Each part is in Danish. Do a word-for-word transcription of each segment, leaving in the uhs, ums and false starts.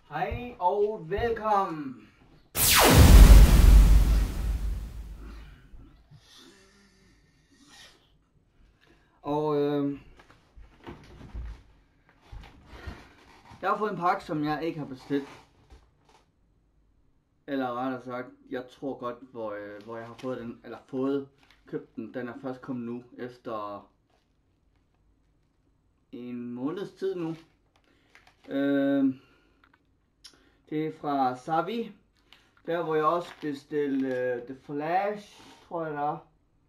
Hej og velkommen. Og øh, jeg har fået en pakke, som jeg ikke har bestilt. Eller rettere sagt, jeg tror godt, hvor, øh, hvor jeg har fået den, eller fået købt den. Den er først kommet nu, efter en måneds tid nu. Øh, det er fra Savi. Der hvor jeg også bestilte uh, The Flash, tror jeg der.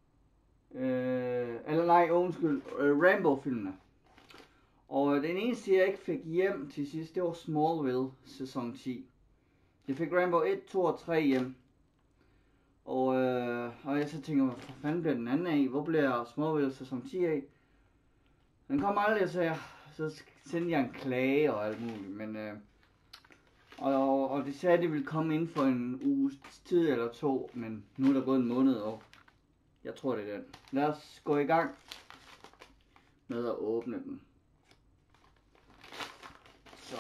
Uh, eller nej, undskyld, uh, Rambo-filmene. Og den eneste jeg ikke fik hjem til sidst, det var Smallville sæson ti. Jeg fik Rambo et, to og tre hjem. Og, uh, og jeg så tænker, hvor fanden bliver den anden af? Hvor bliver Smallville sæson ti af? Den kom aldrig, så jeg, så sendte jeg en klage og alt muligt, men... Uh, Og, og det sagde, at det ville komme inden for en uges tid eller to, men nu er der gået en måned, og jeg tror, det er den. Lad os gå i gang med at åbne den. Så.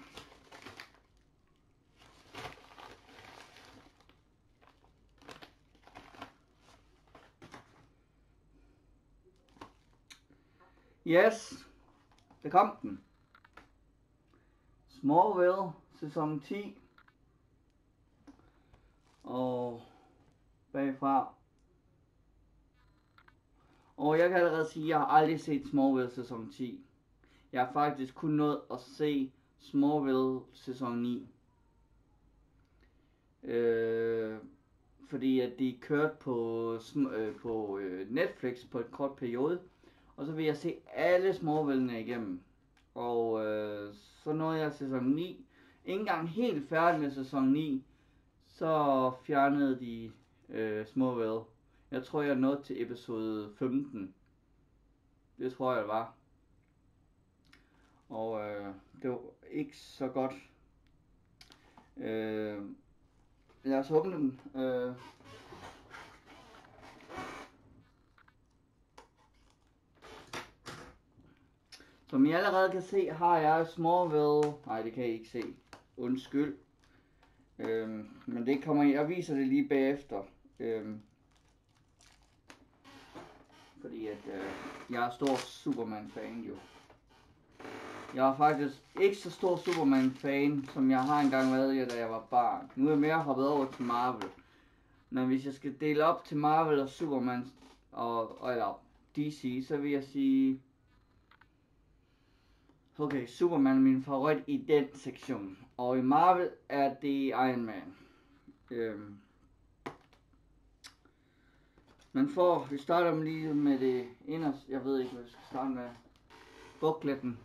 Yes, der kom den. Smallville sæson ti. Og bagfra. Og jeg kan allerede sige, at jeg har aldrig set Smallville sæson ti. Jeg har faktisk kun nået at se Smallville sæson ni. Øh, fordi at de kørte på, øh, på øh, Netflix på et kort periode. Og så vil jeg se alle Smallville'ene igennem. Og øh, så nåede jeg sæson ni. Ikke engang helt færdig med sæson ni, så fjernede de øh, Smallville. Jeg tror jeg nåede til episode femten. Det tror jeg det var. Og øh, det var ikke så godt. Øh, lad os åbne den. Øh. Som I allerede kan se, har jeg Smallville. Nej, det kan I ikke se. Undskyld. Øhm, men det kommer jeg viser det lige bagefter. Øhm, fordi at øh, jeg er stor Superman-fan jo. Jeg er faktisk ikke så stor Superman-fan, som jeg har engang været, da jeg var barn. Nu er jeg mere hoppet over til Marvel. Men hvis jeg skal dele op til Marvel og Superman og, og eller D C, så vil jeg sige... Okay, Superman er min favorit i den sektion. Og i Marvel er det Iron Man. Øhm. Men for, vi starter lige med det inderst. Jeg ved ikke, hvad vi skal starte med. Bukletten.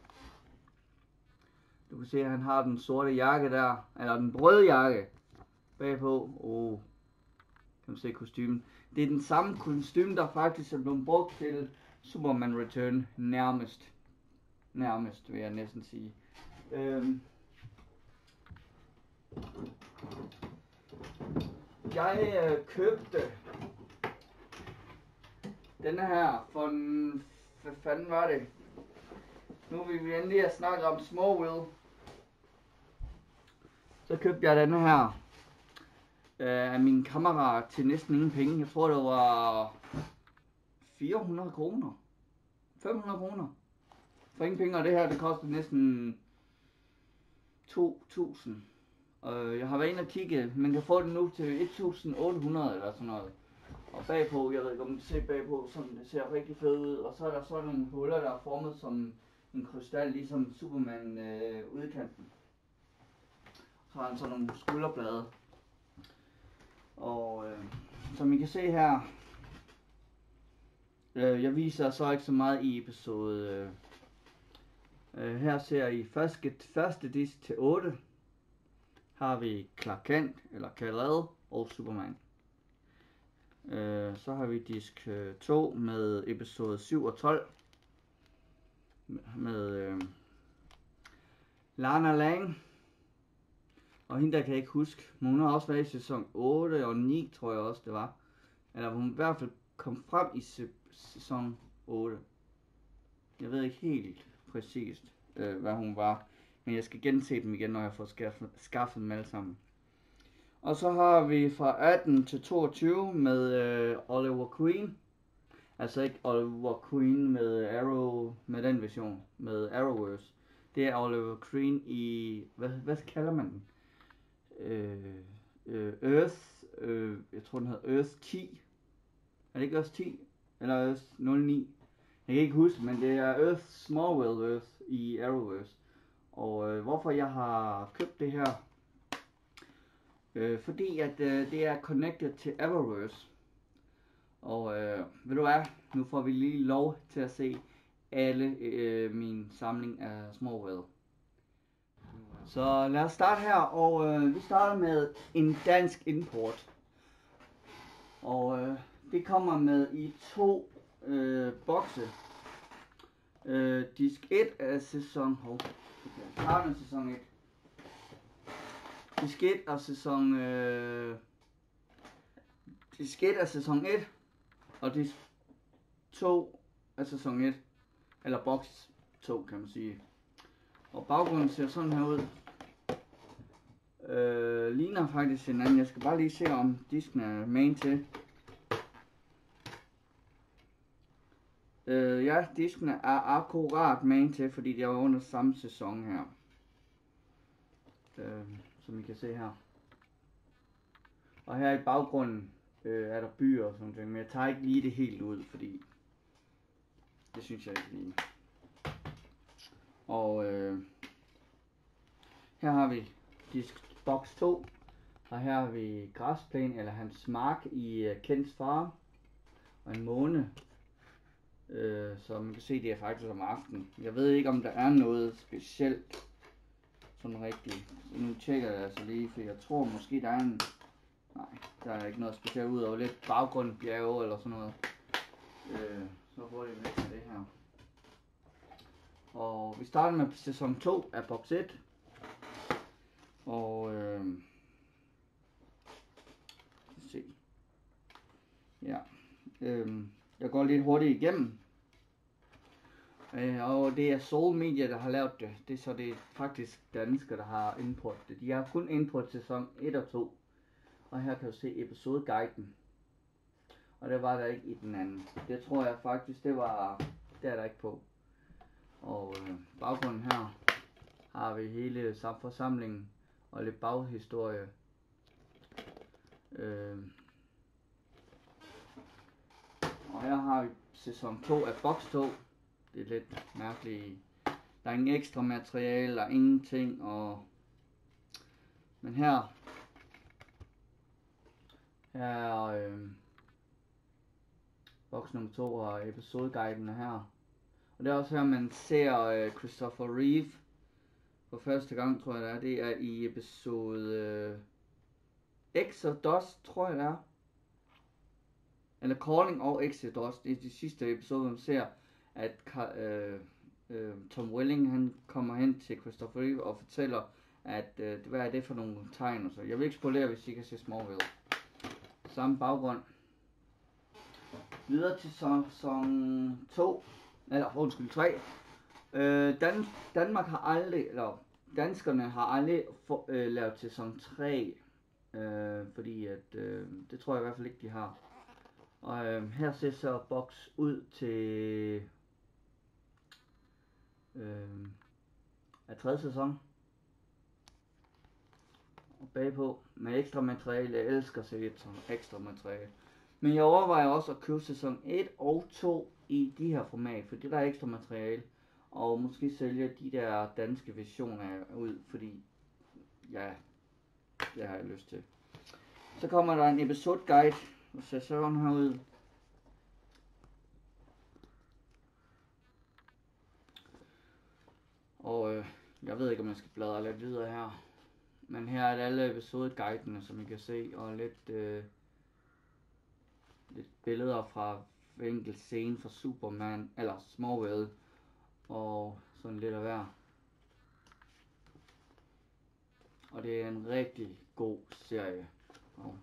Du kan se, at han har den sorte jakke der. Eller den røde jakke. Bagpå. Oh. Kan man se kostymen. Det er den samme kostume, der faktisk er blevet brugt til Superman Return nærmest. Nærmest, vil jeg næsten sige. Øhm. Jeg øh, købte denne her for en... Hvad fanden var det? Nu vil vi endelig have snakket om Smallville. Så købte jeg denne her øh, af min kammerat til næsten ingen penge. Jeg tror det var fire hundrede kroner. fem hundrede kroner. For ingen penge, og det her, det koster næsten to tusind. Uh, jeg har været inde og kigge, man kan få det nu til et tusind otte hundrede eller sådan noget. Og bagpå, jeg ved ikke om du ser bagpå, sådan det ser rigtig fedt ud. Og så er der sådan nogle huller, der er formet som en krystal, ligesom Superman øh, udkanten. Så har han sådan nogle skulderblade. Og øh, som I kan se her, øh, jeg viser så ikke så meget i episode... Øh, Uh, her ser I første, første disk til otte. Har vi Clark Kent, eller Kal-El og Superman. Uh, så har vi disk uh, to med episode syv og tolv. Med uh, Lana Lang. Og hende der kan jeg ikke huske. Men hun har også været i sæson otte og ni, tror jeg også det var. Eller hun i hvert fald kom frem i sæson otte. Jeg ved ikke helt præcist, øh, hvad hun var Men jeg skal gense dem igen, når jeg får skaffet, skaffet dem alle sammen. Og så har vi fra atten til toogtyve med øh, Oliver Queen. Altså ikke Oliver Queen med Arrow, med den version, med Arrowverse. Det er Oliver Queen i, hvad, hvad kalder man den? Øh, øh, Earth, øh, jeg tror den hedder Earth ti. Er det ikke Earth ti? Eller Earth nul ni? Jeg kan ikke huske, men det er Earth Smallville Earth i Arrowverse. Og øh, hvorfor jeg har købt det her? Øh, fordi at øh, det er connected til Arrowverse. Og øh, ved du hvad, nu får vi lige lov til at se alle øh, min samling af Smallville. Så lad os starte her, og øh, vi starter med en dansk import. Og øh, det kommer med i to øh, bokse. Øh, disk et af sæson... Hov, okay, starten af sæson et. Disk et af sæson... Øh, disk et af sæson et. Og disk to af sæson et. Eller boks to, kan man sige. Og baggrunden ser sådan her ud. Øh, ligner faktisk hinanden. Jeg skal bare lige se, om disken er main til. Øh, ja, disken er akkurat main til, fordi det er under samme sæson her. Øh, som I kan se her. Og her i baggrunden øh, er der byer og sådan noget, men jeg tager ikke lige det helt ud, fordi det synes jeg ikke lige. Og øh, her har vi disk box to, og her har vi græsplæne eller hans mark i uh, Kents farm, og en måne. Øh, så man kan se, det er faktisk om aftenen. Jeg ved ikke, om der er noget specielt sådan rigtigt. Nu tjekker jeg altså lige, for jeg tror måske der er en... Nej, der er ikke noget specielt ud over lidt baggrundbjerge eller sådan noget. Øh, så hurtigt væk med det her. Og vi starter med sæson to af box et. Og øh, se. Ja. Øh, jeg går lidt hurtigt igennem. Øh, og det er Soul Media, der har lavet det. Det er så det er faktisk danskere, der har importet det. De har kun importet sæson et og to. Og her kan du se episodeguiden. Og det var der ikke i den anden. Det tror jeg faktisk, det var... Det er der ikke på. Og øh, baggrunden her har vi hele forsamlingen og lidt baghistorie. Øh. Og her har vi sæson to af box to. Det er lidt mærkeligt. Der er ingen ekstra materiale, der er ingenting. Og... Men her... Her er øh, box nummer to og episodeguiden er her. Og det er også her, man ser øh, Christopher Reeve for første gang, tror jeg det er. Det er i episode øh, Exodus, tror jeg det er. Eller Calling og Exodus. Det er de sidste episode, man ser, at øh, øh, Tom Welling han kommer hen til Christopher Reeve og fortæller, at øh, hvad er det for nogle tegn. Så jeg vil ikke spolere, hvis I kan se Smallville. Samme baggrund. Videre til sæson to. Eller undskyld, tre. Øh, Dan- Danmark har aldrig, eller danskerne har aldrig for, øh, lavet sæson tre. Øh, fordi at, øh, det tror jeg i hvert fald ikke, de har. Og øh, her ser så box ud til øh, af tredje sæson. Og bagpå med ekstra materiale. Jeg elsker at se et ekstra materiale. Men jeg overvejer også at købe sæson et og to i de her format, fordi der er ekstra materiale. Og måske sælge de der danske versioner ud, fordi ja, det har jeg lyst til. Så kommer der en episode guide, og ser sådan her ud. Og øh, jeg ved ikke, om jeg skal bladre lidt videre her. Men her er det alle episodeguidene, som I kan se, og lidt, øh, lidt billeder fra hver enkelt scene fra Superman, eller Smallville, og sådan lidt af hver. Og det er en rigtig god serie. Og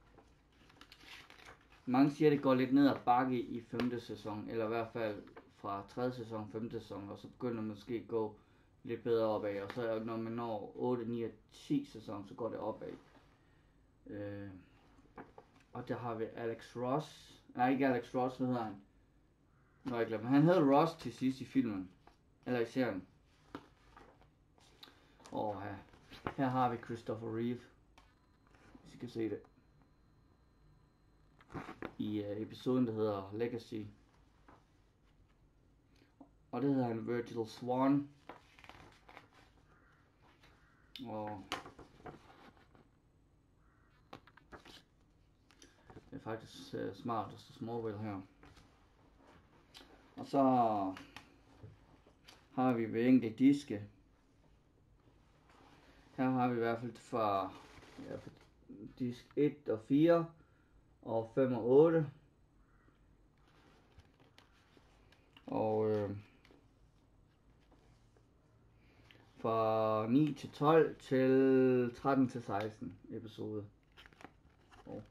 mange siger, at det går lidt ned ad bakke i femte sæson, eller i hvert fald fra tredje sæson, femte sæson, og så begynder det måske at gå lidt bedre opad, og så når man når otte, ni og ti sæson, så går det opad. Øh, og der har vi Alex Ross. Nej, ikke Alex Ross, hvad hedder han? Nå, jeg glemmer. Han hedder Ross til sidst i filmen. Eller i serien. Og her, her har vi Christopher Reeve. Hvis I kan se det. I uh, episoden, der hedder Legacy. Og det hedder han Virgil Swan. Og det er faktisk uh, smart, der står Smallville her. Og så har vi ved enkelte diske. Her har vi i hvert fald fra, ja, fra disk et og fire og fem og otte. Og øh, fra ni til tolv til tretten til seksten episode. Og,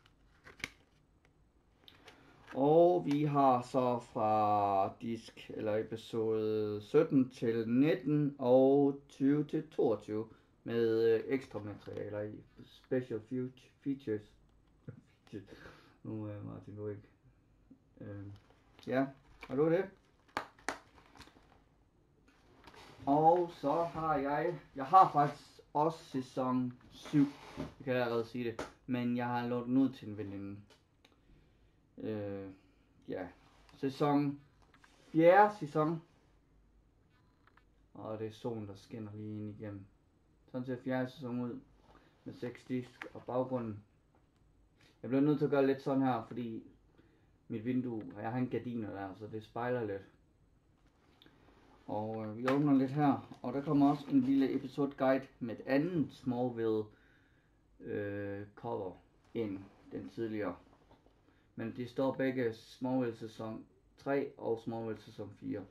og vi har så fra disk eller episode sytten til nitten og tyve til toogtyve med øh, ekstra materialer i special features. Nu er Martin du ikke. Øh, ja, og det var det. Og så har jeg, jeg har faktisk også sæson syv, jeg kan allerede sige det, men jeg har lånt den ud til en veninde. Øh, ja, sæson, fjerde sæson, og det er solen, der skinner lige ind igennem. Sådan ser fjerde sæson ud, med seks disk og baggrunden. Jeg bliver nødt til at gøre lidt sådan her, fordi mit vindue, og jeg har en gardiner der, så det spejler lidt. Og øh, vi åbner lidt her, og der kommer også en lille episode guide med et andet Smallville øh, cover end den tidligere. Men de står begge Smallville sæson tre og Smallville sæson fire.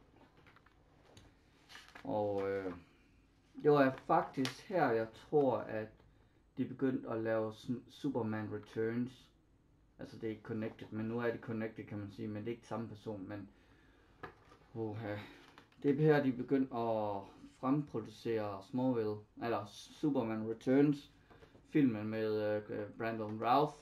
Og øh, det var faktisk her, jeg tror, at de begyndte at lave Superman Returns. Altså det er ikke connected, men nu er det connected, kan man sige, men det er ikke samme person, men oha. Det er her, de begyndte at fremproducere Smallville, eller Superman Returns, filmen med uh, Brandon Routh.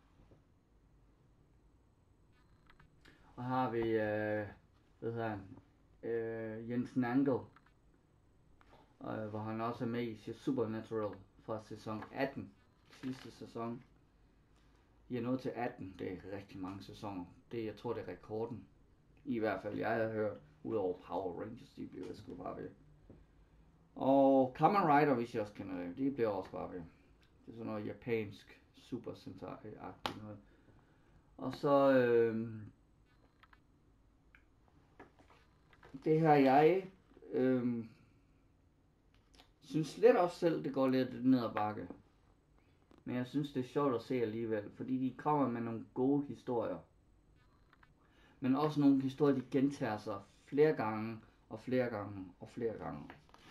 Og har vi, uh, hvad hedder han, uh, Jens Nangle, uh, hvor han også er med i Supernatural fra sæson atten, sidste sæson. De er nået til atten, det er rigtig mange sæsoner. Det, jeg tror, det er rekorden. I hvert fald, jeg har hørt, udover Power Rangers, de bliver sgu bare ved. Og Kamen Rider, hvis jeg også kender det, de bliver også bare ved. Det er sådan noget japansk Super Sentai-agtigt noget. Og så, øh, det her jeg, øh, synes lidt også selv, det går lidt ned ad bakke. Men jeg synes, det er sjovt at se alligevel, fordi de kommer med nogle gode historier. Men også nogle historier, de gentager sig flere gange, og flere gange, og flere gange.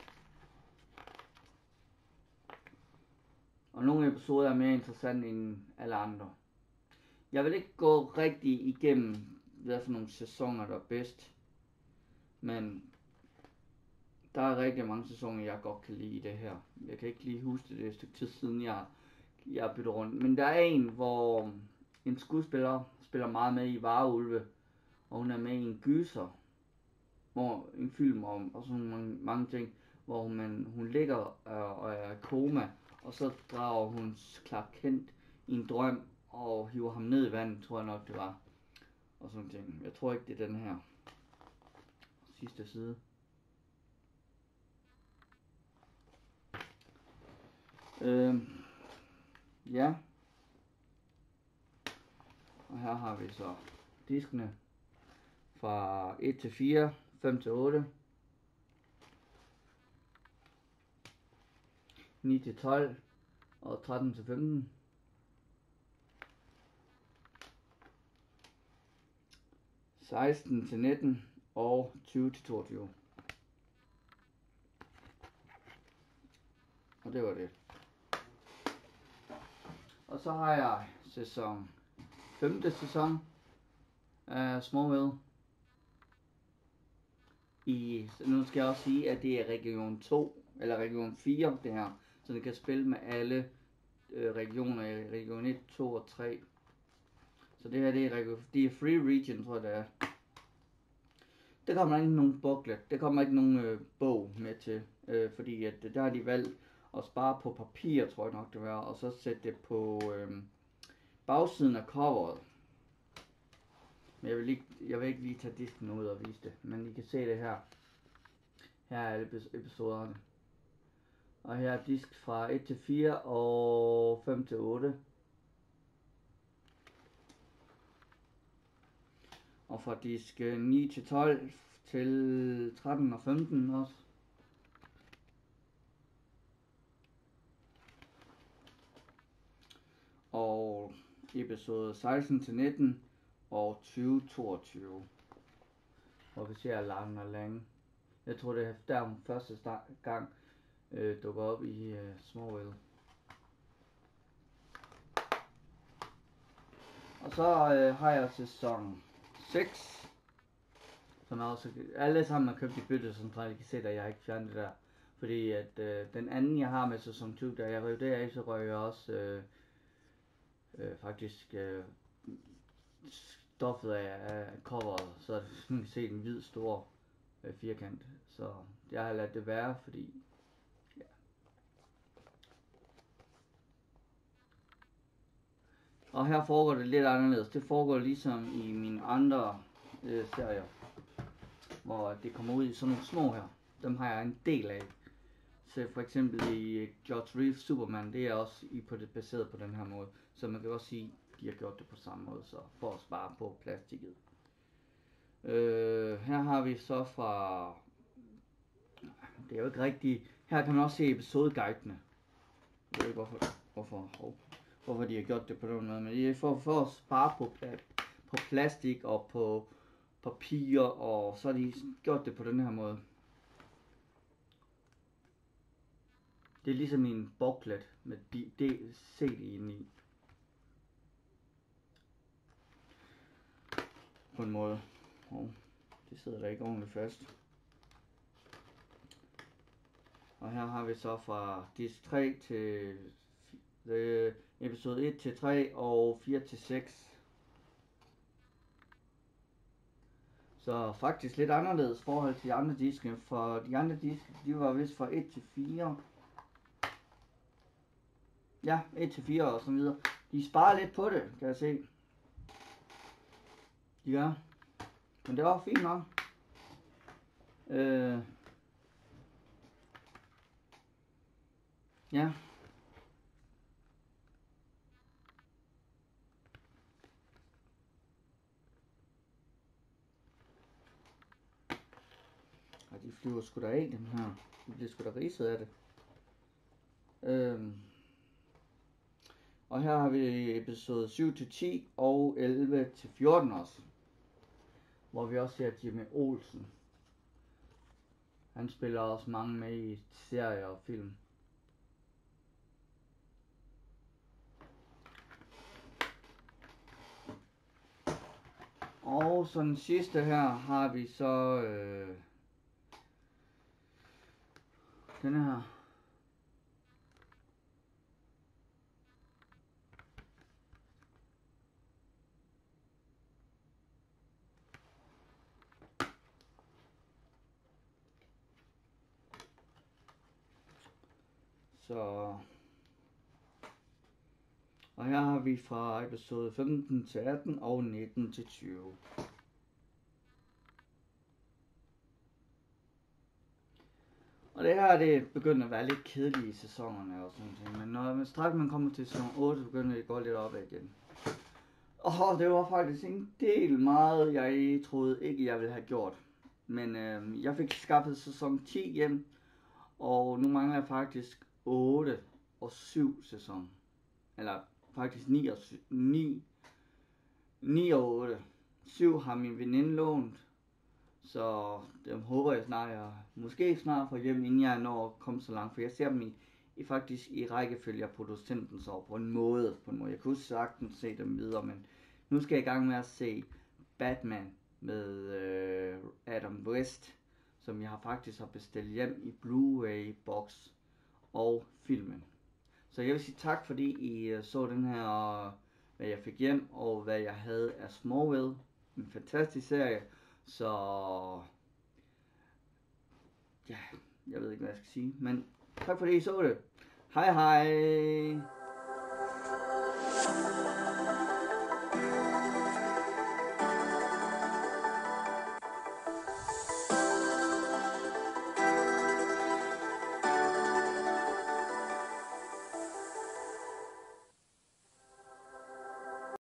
Og nogle episoder er mere interessante end alle andre. Jeg vil ikke gå rigtig igennem, hvad for nogle sæsoner, der er bedst. Men der er rigtig mange sæsoner, jeg godt kan lide i det her. Jeg kan ikke lige huske det, det er et stykke tid siden, jeg, jeg bytter rundt. Men der er en, hvor en skuespiller spiller meget med i Varulve. Og hun er med i en gyser, hvor en film om, og sådan mange, mange ting, hvor man, hun ligger øh, og er i koma, og så drager hun Clark Kent i en drøm, og hiver ham ned i vandet, tror jeg nok det var. Og sådan ting. Jeg tror ikke det er den her. Sidste side. Øh, ja. Og her har vi så diskene. Fra et til fire, fem til otte, ni til tolv og tretten til femten. seksten til nitten og tyve til toogtyve. Og det var det. Og så har jeg sæson femte sæson af Smallville. i, nu skal jeg også sige, at det er region to, eller region fire, det her. Så det kan spille med alle øh, regioner i region et, to og tre. Så det her, det er, region, det er free region, tror jeg det er. Der kommer ikke nogen booklet, der kommer ikke nogen øh, bog med til, øh, fordi at, der har de valgt at spare på papir, tror jeg nok det var, og så sætte det på øh, bagsiden af coveret. Men jeg vil, ikke, jeg vil ikke lige tage disken ud og vise det, men I kan se det her. Her er alle episoderne. Og her er disk fra et til fire og fem til otte. Og fra disk ni til tolv til tretten og femten også. Og episode seksten til nitten og tyve til toogtyve. Og vi ser Lang og Lang. Jeg tror det er der hun første gang øh, dukker op i øh, Smallville. Og så øh, har jeg sæson seks. Som er også, alle sammen har købt i byttecentralen. I kan se, at jeg har ikke fjernet det der. Fordi at øh, den anden jeg har med sæson tyve, da jeg røg deraf, så røg jeg også øh, øh, faktisk øh, stoffet af, af coveret. Så man kan se en hvid stor øh, firkant. Så jeg har ladet det være, fordi ja. Og her foregår det lidt anderledes. Det foregår ligesom i mine andre øh, serier, hvor det kommer ud i sådan nogle små her. Dem har jeg en del af. Så for eksempel i George Reeves Superman, det er også i på det baseret på den her måde. Så man kan også sige, de har gjort det på samme måde, så for at spare på plastikket. Øh, her har vi så fra, det er jo ikke rigtigt, her kan man også se episodeguidene. Jeg ved ikke hvorfor, hvorfor, oh, hvorfor de har gjort det på den måde, men det er for, for at spare på, på plastik og på papir, og så har de gjort det på den her måde. Det er ligesom en booklet med C D'en i. På en måde. Oh, det sidder der ikke ordentligt fast. Og her har vi så fra disk tre til øh, episode et til tre og fire til seks. Så faktisk lidt anderledes forhold til de andre diske. For de andre diske, de var vist fra et til fire. Ja, et til fire og så videre. De sparer lidt på det, kan jeg se. Ja, men det var fint nok. Øh, ja. Og de flyver sgu da af, dem her. De bliver sgu da ridset af det. Øh, og her har vi episode syv til ti og elleve til fjorten også. Hvor vi også ser Jimmy Olsen. Han spiller også mange med i serier og film. Og så den sidste her har vi så øh, den her. Så og her har vi fra episode femten til atten og nitten til tyve. Og det her det begynder at være lidt kedeligt i sæsonerne og sådan noget. Men når man straks man kommer til sæson otte, begynder det at gå lidt opad igen. Og det var faktisk en del meget, jeg troede ikke, jeg ville have gjort. Men øh, jeg fik skaffet sæson ti hjem, og nu mangler jeg faktisk otte og syv sæson. Eller faktisk ni og ni, ni og otte. syv har min veninde lånt, så dem håber jeg snart, jeg måske snart får hjem, inden jeg når at komme så langt. For jeg ser dem i, i faktisk i rækkefølge af producenten, så på en måde, på en måde. Jeg kunne sagtens se dem videre, men nu skal jeg i gang med at se Batman med øh, Adam West, som jeg har faktisk har bestilt hjem i Blu-ray box og filmen. Så jeg vil sige tak, fordi I så den her, hvad jeg fik hjem, og hvad jeg havde af Smallville. En fantastisk serie. Så ja, jeg ved ikke, hvad jeg skal sige, men tak fordi I så det. Hej hej!